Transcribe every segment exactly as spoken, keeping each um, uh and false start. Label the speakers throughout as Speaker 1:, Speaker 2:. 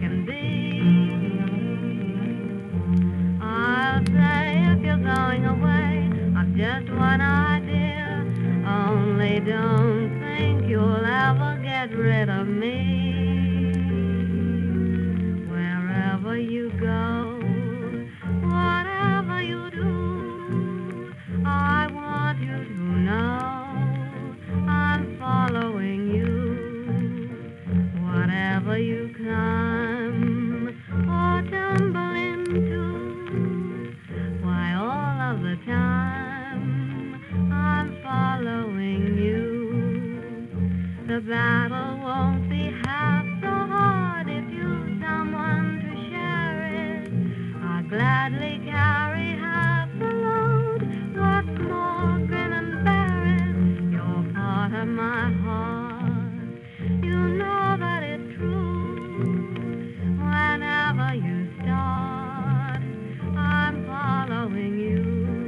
Speaker 1: can be. I'll say if you're going away, I've just one idea. Only don't think you'll ever get rid of me. Wherever you go, whatever you do, I want you to know I'm following you. Whatever you climb or tumble into, why all of the time I'm following you. The battle won't be half so hard if you've someone to share it. I'll gladly carry half the load. What's more, grin and bear it. You're part of my heart. You know that it's true. Whenever you start, I'm following you.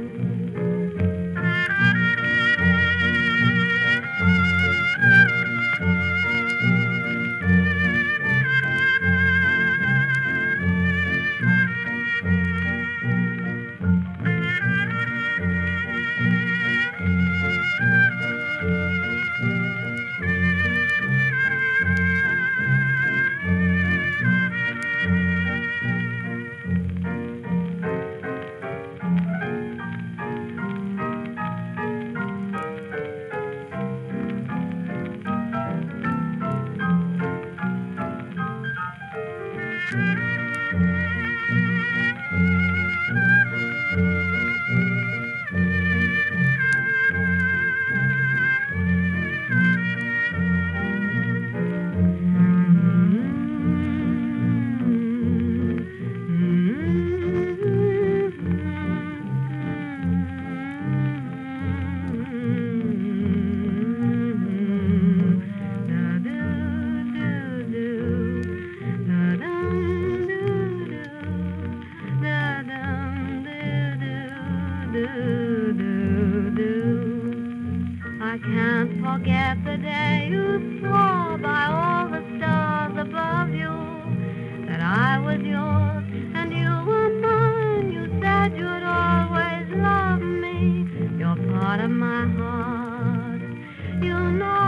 Speaker 1: I can't forget the day you swore by all the stars above you that I was yours and you were mine. You said you'd always love me. You're part of my heart. You know